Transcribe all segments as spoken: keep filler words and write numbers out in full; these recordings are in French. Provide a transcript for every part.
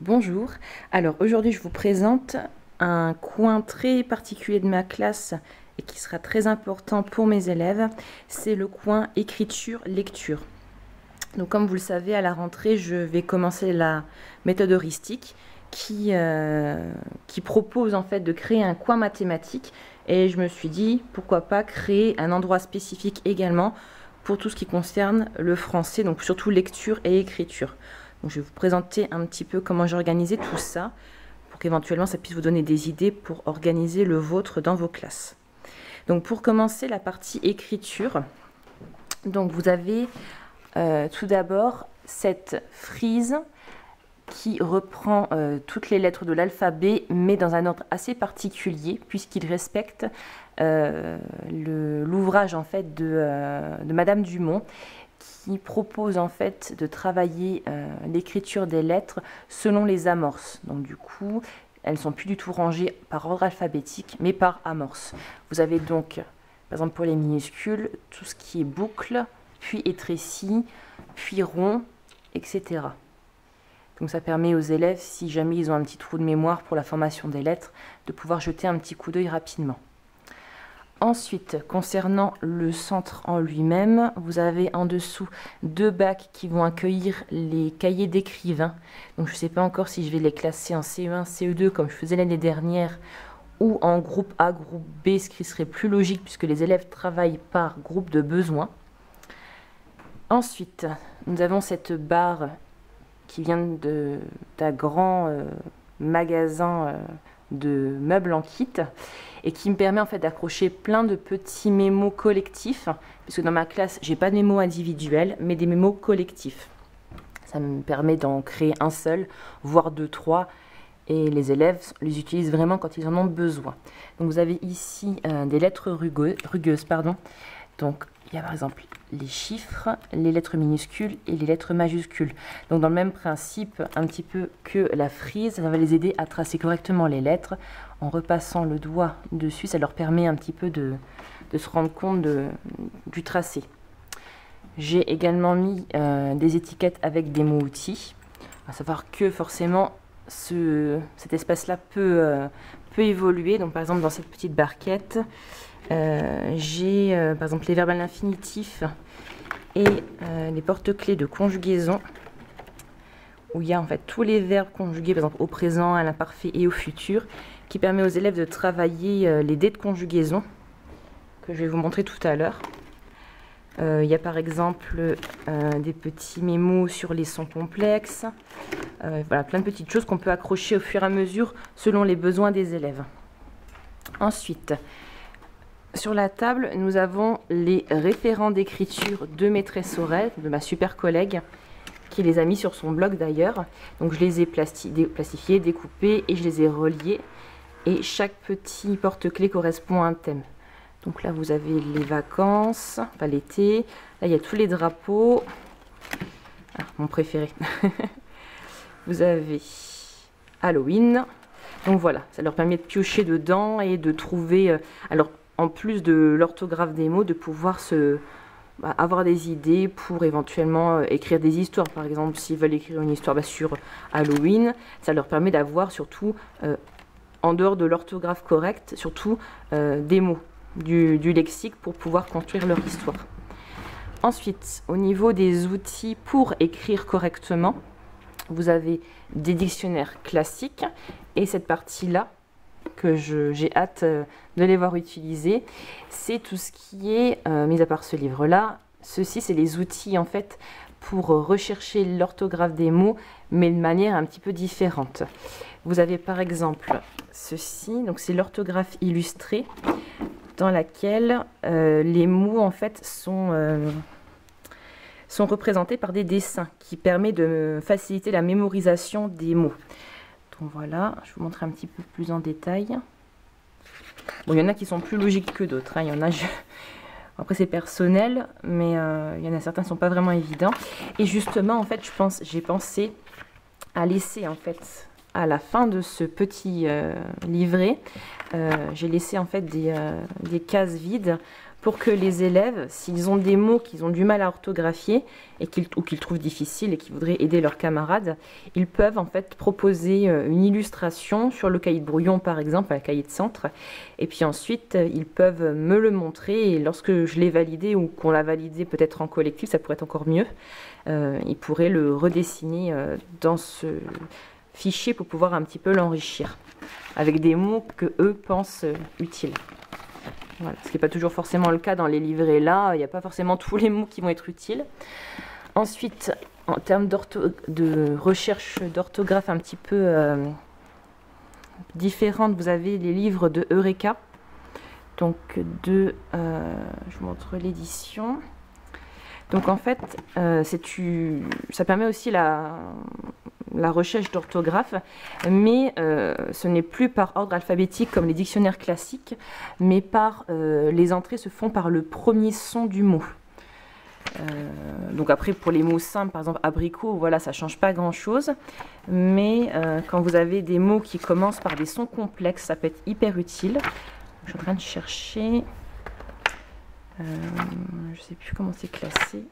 Bonjour, alors aujourd'hui je vous présente un coin très particulier de ma classe et qui sera très important pour mes élèves, c'est le coin écriture-lecture. Donc comme vous le savez, à la rentrée je vais commencer la méthode heuristique qui, euh, qui propose en fait de créer un coin mathématique et je me suis dit pourquoi pas créer un endroit spécifique également pour tout ce qui concerne le français, donc surtout lecture et écriture. Donc, je vais vous présenter un petit peu comment j'ai organisé tout ça pour qu'éventuellement ça puisse vous donner des idées pour organiser le vôtre dans vos classes. Donc pour commencer la partie écriture, donc vous avez euh, tout d'abord cette frise qui reprend euh, toutes les lettres de l'alphabet mais dans un ordre assez particulier puisqu'il respecte euh, l'ouvrage en fait de, euh, de Madame Dumont qui propose en fait de travailler euh, l'écriture des lettres selon les amorces. Donc du coup, elles ne sont plus du tout rangées par ordre alphabétique, mais par amorce. Vous avez donc, par exemple pour les minuscules, tout ce qui est boucle, puis étrécie, puis rond, et cetera. Donc ça permet aux élèves, si jamais ils ont un petit trou de mémoire pour la formation des lettres, de pouvoir jeter un petit coup d'œil rapidement. Ensuite, concernant le centre en lui-même, vous avez en dessous deux bacs qui vont accueillir les cahiers d'écrivain. Donc je ne sais pas encore si je vais les classer en C E un, C E deux comme je faisais l'année dernière ou en groupe A, groupe B, ce qui serait plus logique puisque les élèves travaillent par groupe de besoins. Ensuite, nous avons cette barre qui vient d'un grand euh, magasin euh, de meubles en kit et qui me permet en fait d'accrocher plein de petits mémos collectifs puisque dans ma classe j'ai pas de mémos individuels mais des mémos collectifs. Ça me permet d'en créer un seul voire deux trois et les élèves les utilisent vraiment quand ils en ont besoin. Donc vous avez ici euh, des lettres rugueuses, rugueuses pardon. Donc il y a par exemple les chiffres, les lettres minuscules et les lettres majuscules. Donc dans le même principe, un petit peu que la frise, ça va les aider à tracer correctement les lettres. En repassant le doigt dessus, ça leur permet un petit peu de, de se rendre compte de, du tracé. J'ai également mis euh, des étiquettes avec des mots-outils. À savoir que forcément, ce, cet espace-là peut, euh, peut évoluer. Donc par exemple dans cette petite barquette, Euh, j'ai euh, par exemple les verbes à l'infinitif et euh, les porte-clés de conjugaison où il y a en fait tous les verbes conjugués par exemple au présent, à l'imparfait et au futur qui permet aux élèves de travailler euh, les dés de conjugaison que je vais vous montrer tout à l'heure. Euh, il y a par exemple euh, des petits mémos sur les sons complexes, euh, voilà, plein de petites choses qu'on peut accrocher au fur et à mesure selon les besoins des élèves. Ensuite, sur la table, nous avons les référents d'écriture de maîtresse Aurel, de ma super collègue, qui les a mis sur son blog d'ailleurs. Donc je les ai plastifiés, découpés et je les ai reliés. Et chaque petit porte-clés correspond à un thème. Donc là, vous avez les vacances, enfin l'été. Là, il y a tous les drapeaux. Ah, mon préféré. Vous avez Halloween. Donc voilà, ça leur permet de piocher dedans et de trouver... Euh, alors, en plus de l'orthographe des mots, de pouvoir se, bah, avoir des idées pour éventuellement euh, écrire des histoires. Par exemple, s'ils veulent écrire une histoire bah, sur Halloween, ça leur permet d'avoir surtout, euh, en dehors de l'orthographe correcte, surtout euh, des mots, du, du lexique pour pouvoir construire leur histoire. Ensuite, au niveau des outils pour écrire correctement, vous avez des dictionnaires classiques et cette partie-là, que j'ai hâte de les voir utiliser, c'est tout ce qui est, euh, mis à part ce livre-là, ceci c'est les outils en fait pour rechercher l'orthographe des mots, mais de manière un petit peu différente. Vous avez par exemple ceci, donc c'est l'orthographe illustrée, dans laquelle euh, les mots en fait sont, euh, sont représentés par des dessins, qui permet de faciliter la mémorisation des mots. Voilà, je vais vous montrer un petit peu plus en détail. Bon, il y en a qui sont plus logiques que d'autres. Hein. Il y en a, je... après c'est personnel, mais euh, il y en a certains qui ne sont pas vraiment évidents. Et justement, en fait, je pense, j'ai pensé à laisser en fait à la fin de ce petit euh, livret, euh, j'ai laissé en fait des, euh, des cases vides pour que les élèves, s'ils ont des mots qu'ils ont du mal à orthographier et qu'ils, ou qu'ils trouvent difficiles et qu'ils voudraient aider leurs camarades, ils peuvent en fait proposer une illustration sur le cahier de brouillon par exemple, un cahier de centre, et puis ensuite ils peuvent me le montrer et lorsque je l'ai validé ou qu'on l'a validé peut-être en collectif, ça pourrait être encore mieux, euh, ils pourraient le redessiner euh, dans ce fichier pour pouvoir un petit peu l'enrichir avec des mots que eux pensent euh, utiles. Voilà, ce qui n'est pas toujours forcément le cas dans les livrets là, il n'y a pas forcément tous les mots qui vont être utiles. Ensuite, en termes de recherche d'orthographe un petit peu euh, différente, vous avez les livres de Eureka. Donc, de, euh, je vous montre l'édition. Donc en fait, euh, tu, ça permet aussi la, la recherche d'orthographe, mais euh, ce n'est plus par ordre alphabétique comme les dictionnaires classiques, mais par euh, les entrées se font par le premier son du mot. Euh, donc après pour les mots simples, par exemple abricot, voilà, ça change pas grand chose, mais euh, quand vous avez des mots qui commencent par des sons complexes, ça peut être hyper utile. Je suis en train de chercher. Euh, je ne sais plus comment c'est classé.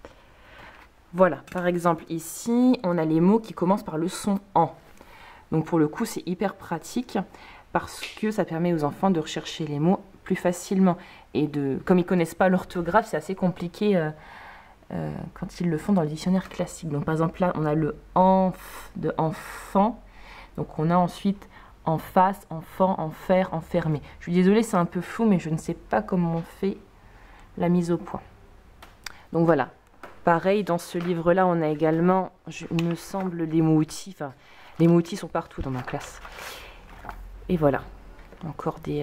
Voilà, par exemple, ici, on a les mots qui commencent par le son « en ». Donc, pour le coup, c'est hyper pratique parce que ça permet aux enfants de rechercher les mots plus facilement. Et de, comme ils ne connaissent pas l'orthographe, c'est assez compliqué euh, euh, quand ils le font dans le dictionnaire classique. Donc, par exemple, là, on a le « enf » de « enfant ». Donc, on a ensuite « en face »,« enfant »,« enfer »,« enfermé ». Je suis désolée, c'est un peu flou, mais je ne sais pas comment on fait la mise au point. Donc voilà, pareil dans ce livre là on a également, je, il me semble, des mots-outils, enfin les mots-outils sont partout dans ma classe, et voilà, encore des euh...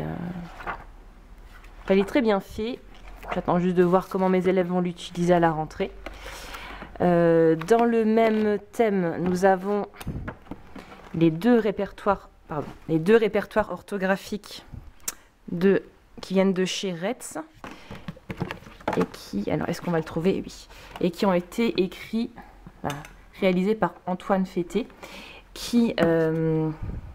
enfin, il est très bien fait, j'attends juste de voir comment mes élèves vont l'utiliser à la rentrée. Euh, dans le même thème, nous avons les deux répertoires pardon, les deux répertoires orthographiques de, qui viennent de chez Retz et qui, alors est-ce qu'on va le trouver? Oui, et qui ont été écrits, voilà, réalisés par Antoine Fété, qui, euh,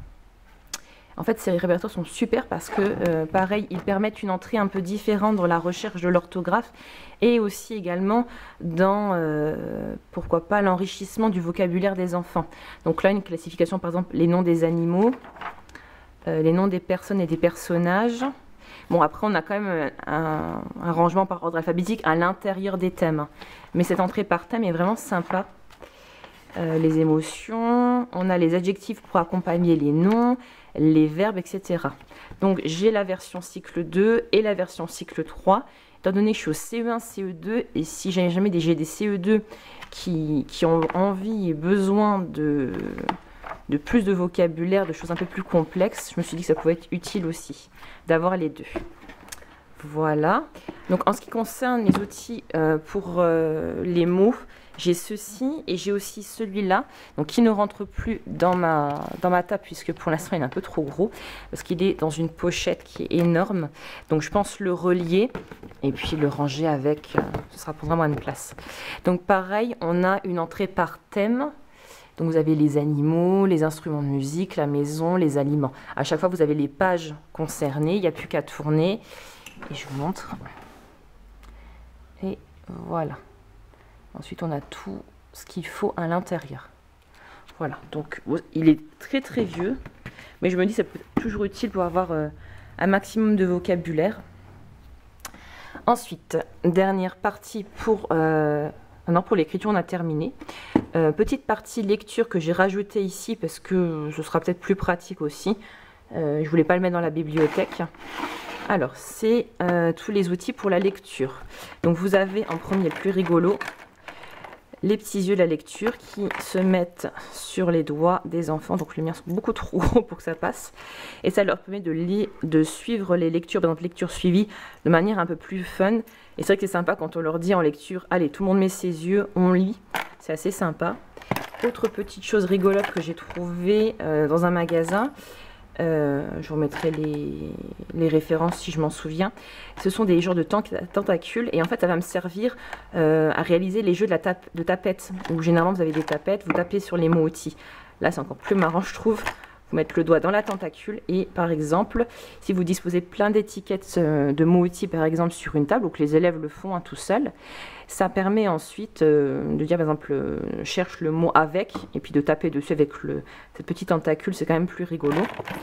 en fait, ces répertoires sont super parce que, euh, pareil, ils permettent une entrée un peu différente dans la recherche de l'orthographe et aussi également dans, euh, pourquoi pas, l'enrichissement du vocabulaire des enfants. Donc là, une classification, par exemple, les noms des animaux, euh, les noms des personnes et des personnages. Bon, après, on a quand même un, un rangement par ordre alphabétique à l'intérieur des thèmes. Mais cette entrée par thème est vraiment sympa. Euh, les émotions, on a les adjectifs pour accompagner les noms, les verbes, et cetera. Donc, j'ai la version cycle deux et la version cycle trois. Étant donné que je suis au C E un, C E deux, et si j'ai jamais des, j'ai des C E deux qui, qui ont envie et besoin de... de plus de vocabulaire, de choses un peu plus complexes, je me suis dit que ça pouvait être utile aussi d'avoir les deux. Voilà. Donc en ce qui concerne les outils euh, pour euh, les mots, j'ai ceci et j'ai aussi celui-là, donc qui ne rentre plus dans ma, dans ma table puisque pour l'instant il est un peu trop gros, parce qu'il est dans une pochette qui est énorme. Donc je pense le relier et puis le ranger avec, euh, ce sera pour vraiment une place. Donc pareil, on a une entrée par thème. Donc vous avez les animaux, les instruments de musique, la maison, les aliments. À chaque fois, vous avez les pages concernées. Il n'y a plus qu'à tourner. Et je vous montre. Et voilà. Ensuite, on a tout ce qu'il faut à l'intérieur. Voilà. Donc, il est très très vieux. Mais je me dis que ça peut être toujours utile pour avoir euh, un maximum de vocabulaire. Ensuite, dernière partie pour... Euh, Non, pour l'écriture, on a terminé. Euh, petite partie lecture que j'ai rajoutée ici parce que ce sera peut-être plus pratique aussi. Euh, je ne voulais pas le mettre dans la bibliothèque. Alors, c'est euh, tous les outils pour la lecture. Donc, vous avez en premier, le plus rigolo, les petits yeux de la lecture qui se mettent sur les doigts des enfants. Donc, les miens sont beaucoup trop gros pour que ça passe. Et ça leur permet de, lire, de suivre les lectures, par exemple, lecture suivie, de manière un peu plus fun. Et c'est vrai que c'est sympa quand on leur dit en lecture, allez, tout le monde met ses yeux, on lit. C'est assez sympa. Autre petite chose rigolote que j'ai trouvée euh, dans un magasin, euh, je vous remettrai les, les références si je m'en souviens. Ce sont des genres de tentacules et en fait ça va me servir euh, à réaliser les jeux de, la tape, de tapettes. Où généralement vous avez des tapettes, vous tapez sur les mots outils. Là c'est encore plus marrant je trouve. vous mettre le doigt dans la tentacule et par exemple, si vous disposez plein d'étiquettes de mots-outils par exemple sur une table ou que les élèves le font hein, tout seuls, ça permet ensuite euh, de dire par exemple euh, cherche le mot avec et puis de taper dessus avec le, cette petite tentacule, c'est quand même plus rigolo.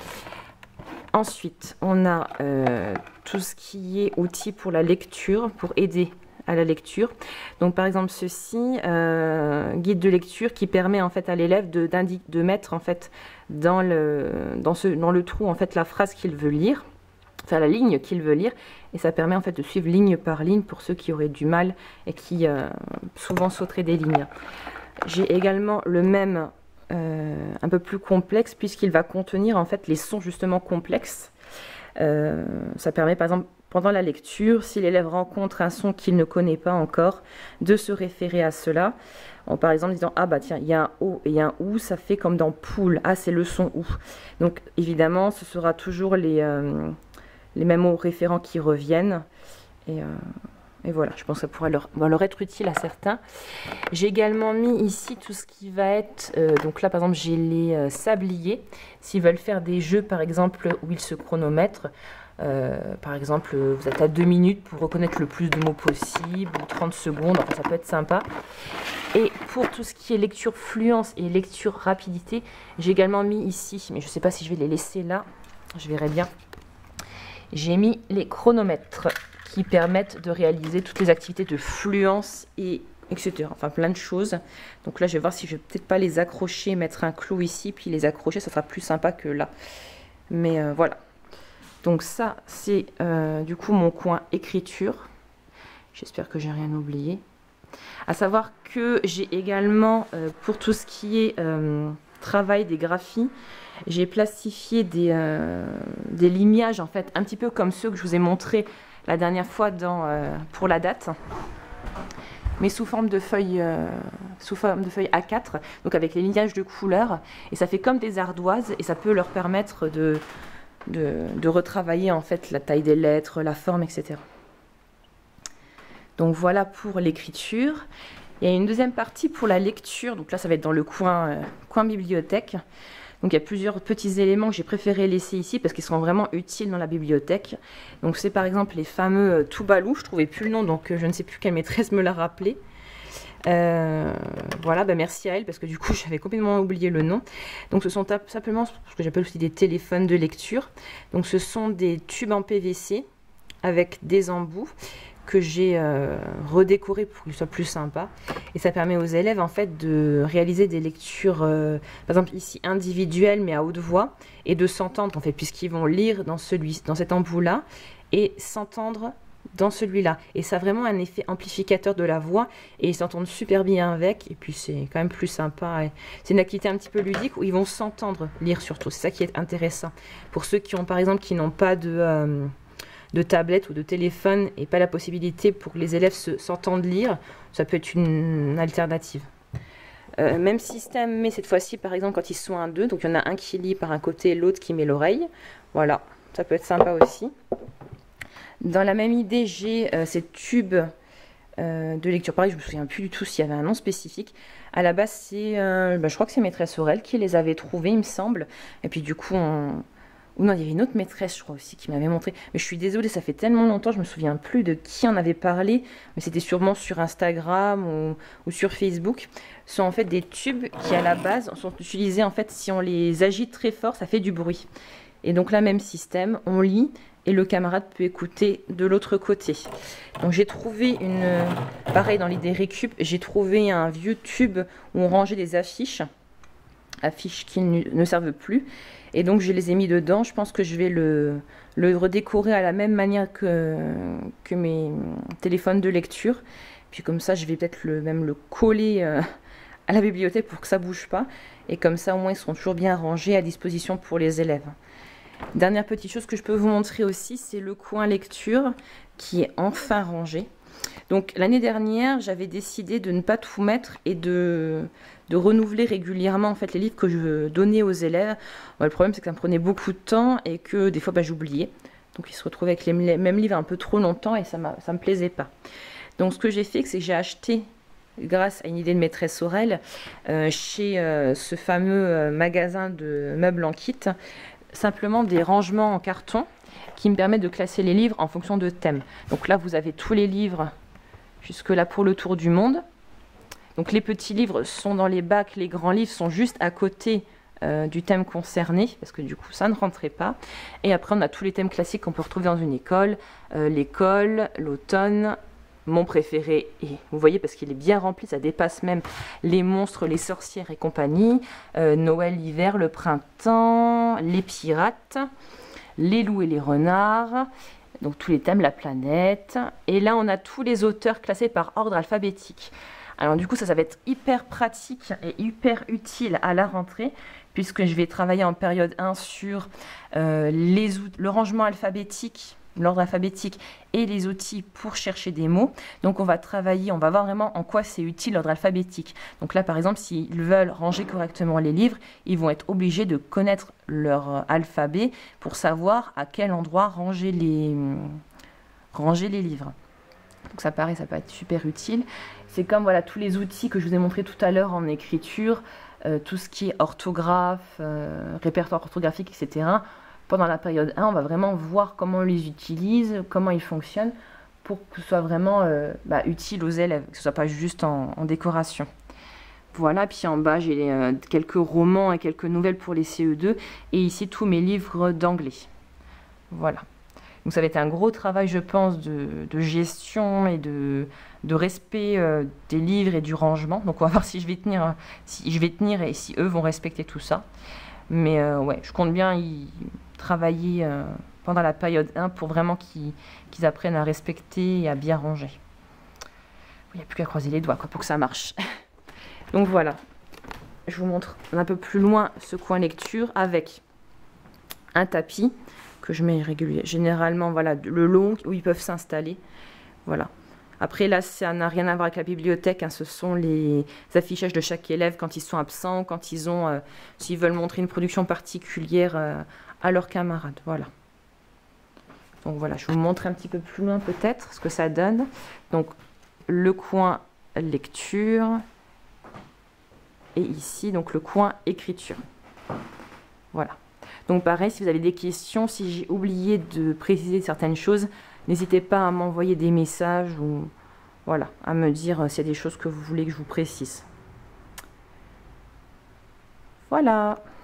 Ensuite, on a euh, tout ce qui est outils pour la lecture, pour aider à la lecture. Donc par exemple ceci, euh, guide de lecture qui permet en fait à l'élève de, de mettre en fait dans le, dans, ce, dans le trou en fait la phrase qu'il veut lire, enfin la ligne qu'il veut lire, et ça permet en fait de suivre ligne par ligne pour ceux qui auraient du mal et qui euh, souvent sauteraient des lignes. J'ai également le même euh, un peu plus complexe puisqu'il va contenir en fait les sons justement complexes. Euh, ça permet par exemple pendant la lecture, si l'élève rencontre un son qu'il ne connaît pas encore, de se référer à cela. En, par exemple, disant, ah bah tiens, il y a un O et un OU, ça fait comme dans poule. Ah, c'est le son OU. Donc, évidemment, ce sera toujours les, euh, les mêmes mots référents qui reviennent. Et, euh, et voilà, je pense que ça pourrait leur, leur être utile à certains. J'ai également mis ici tout ce qui va être... Euh, donc là, par exemple, j'ai les euh, sabliers. S'ils veulent faire des jeux, par exemple, où ils se chronomètrent, Euh, par exemple, vous êtes à deux minutes pour reconnaître le plus de mots possible, ou trente secondes, enfin ça peut être sympa. Et pour tout ce qui est lecture fluence et lecture rapidité, j'ai également mis ici, mais je ne sais pas si je vais les laisser là, je verrai bien. J'ai mis les chronomètres qui permettent de réaliser toutes les activités de fluence et etc. Enfin plein de choses. Donc là, je vais voir si je vais peut-être pas les accrocher, mettre un clou ici, puis les accrocher, ça sera plus sympa que là. Mais euh, voilà. Donc ça, c'est euh, du coup mon coin écriture. J'espère que j'ai rien oublié. À savoir que j'ai également, euh, pour tout ce qui est euh, travail des graphies, j'ai plastifié des, euh, des lignages, en fait, un petit peu comme ceux que je vous ai montrés la dernière fois dans, euh, pour la date, mais sous forme de feuilles, euh, sous forme de feuilles A quatre, donc avec les lignages de couleurs. Et ça fait comme des ardoises et ça peut leur permettre de... De, de retravailler en fait la taille des lettres, la forme, et cetera. Donc voilà pour l'écriture. Il y a une deuxième partie pour la lecture. Donc là, ça va être dans le coin, euh, coin bibliothèque. Donc il y a plusieurs petits éléments que j'ai préféré laisser ici parce qu'ils seront vraiment utiles dans la bibliothèque. Donc c'est par exemple les fameux euh, Toubalou. Je ne trouvais plus le nom, donc euh, je ne sais plus quelle maîtresse me l'a rappelé. Euh, voilà, bah merci à elle parce que du coup j'avais complètement oublié le nom. Donc ce sont simplement ce que j'appelle aussi des téléphones de lecture. Donc ce sont des tubes en P V C avec des embouts que j'ai euh, redécorés pour qu'ils soient plus sympas. Et ça permet aux élèves en fait de réaliser des lectures, euh, par exemple ici individuelles mais à haute voix et de s'entendre en fait puisqu'ils vont lire dans, celui, dans cet embout là et s'entendre dans celui-là, et ça a vraiment un effet amplificateur de la voix et ils s'entendent super bien avec, et puis c'est quand même plus sympa. C'est une activité un petit peu ludique où ils vont s'entendre lire surtout, c'est ça qui est intéressant pour ceux qui ont par exemple qui n'ont pas de, euh, de tablette ou de téléphone et pas la possibilité pour que les élèves s'entendent lire, ça peut être une, une alternative. Euh, même système, mais cette fois-ci par exemple quand ils sont à deux, donc il y en a un qui lit par un côté, l'autre qui met l'oreille, voilà, ça peut être sympa aussi. Dans la même idée, j'ai euh, ces tubes euh, de lecture. Pareil, je me souviens plus du tout s'il y avait un nom spécifique. À la base, c'est, euh, bah, je crois que c'est maîtresse Aurel qui les avait trouvés, il me semble. Et puis du coup, on... ou non, il y avait une autre maîtresse, je crois aussi, qui m'avait montré. Mais je suis désolée, ça fait tellement longtemps, je me souviens plus de qui en avait parlé. Mais c'était sûrement sur Instagram ou, ou sur Facebook. Ce sont en fait des tubes qui, à la base, sont utilisés en fait si on les agite très fort, ça fait du bruit. Et donc là, même système, on lit. Et le camarade peut écouter de l'autre côté. Donc j'ai trouvé une... Pareil dans l'idée récup, j'ai trouvé un vieux tube où on rangeait des affiches. Affiches qui ne servent plus. Et donc je les ai mis dedans. Je pense que je vais le, le redécorer à la même manière que, que mes téléphones de lecture. Puis comme ça, je vais peut-être le, même le coller euh, à la bibliothèque pour que ça ne bouge pas. Et comme ça, au moins, ils seront toujours bien rangés à disposition pour les élèves. Dernière petite chose que je peux vous montrer aussi, c'est le coin lecture qui est enfin rangé. Donc l'année dernière, j'avais décidé de ne pas tout mettre et de, de renouveler régulièrement en fait, les livres que je donnais aux élèves. Bon, le problème, c'est que ça me prenait beaucoup de temps et que des fois, bah, j'oubliais. Donc ils se retrouvaient avec les mêmes livres un peu trop longtemps et ça ne me plaisait pas. Donc ce que j'ai fait, c'est que j'ai acheté grâce à une idée de maîtresse Aurel, euh, chez euh, ce fameux euh, magasin de meubles en kit, simplement des rangements en carton qui me permettent de classer les livres en fonction de thèmes. Donc là, vous avez tous les livres jusque là pour le tour du monde. Donc les petits livres sont dans les bacs, les grands livres sont juste à côté euh, du thème concerné, parce que du coup ça ne rentrait pas. Et après on a tous les thèmes classiques qu'on peut retrouver dans une école, euh, l'école, l'automne, mon préféré, et vous voyez parce qu'il est bien rempli, ça dépasse même les monstres, les sorcières et compagnie, euh, Noël, l'hiver, le printemps, les pirates, les loups et les renards, donc tous les thèmes, la planète. Et là on a tous les auteurs classés par ordre alphabétique. Alors du coup, ça, ça va être hyper pratique et hyper utile à la rentrée, puisque je vais travailler en période un sur euh, les, le rangement alphabétique, l'ordre alphabétique et les outils pour chercher des mots. Donc on va travailler, on va voir vraiment en quoi c'est utile l'ordre alphabétique. Donc là, par exemple, s'ils veulent ranger correctement les livres, ils vont être obligés de connaître leur alphabet pour savoir à quel endroit ranger les, ranger les livres. Donc ça paraît, ça peut être super utile. C'est comme voilà tous les outils que je vous ai montré tout à l'heure en écriture, euh, tout ce qui est orthographe, euh, répertoire orthographique, et cetera. Pendant la période un, on va vraiment voir comment on les utilise, comment ils fonctionnent, pour que ce soit vraiment euh, bah, utile aux élèves, que ce ne soit pas juste en, en décoration. Voilà, puis en bas j'ai euh, quelques romans et quelques nouvelles pour les C E deux, et ici tous mes livres d'anglais. Voilà. Donc ça va être un gros travail, je pense, de, de gestion et de, de respect euh, des livres et du rangement. Donc on va voir si je vais tenir, si je vais tenir et si eux vont respecter tout ça. Mais euh, ouais, je compte bien y travailler euh, pendant la période un pour vraiment qu'ils qu'ils apprennent à respecter et à bien ranger. Il n'y a plus qu'à croiser les doigts quoi, pour que ça marche. Donc voilà, je vous montre un peu plus loin ce coin lecture avec un tapis que je mets régulièrement, généralement voilà, le long où ils peuvent s'installer. Voilà. Après là, ça n'a rien à voir avec la bibliothèque, hein, ce sont les affichages de chaque élève quand ils sont absents, quand ils ont, euh, s'ils veulent montrer une production particulière euh, à leurs camarades. Voilà. Donc voilà, je vais vous montrer un petit peu plus loin peut-être ce que ça donne. Donc le coin lecture et ici donc le coin écriture. Voilà. Donc pareil, si vous avez des questions, si j'ai oublié de préciser certaines choses, n'hésitez pas à m'envoyer des messages ou voilà, à me dire s'il y a des choses que vous voulez que je vous précise. Voilà.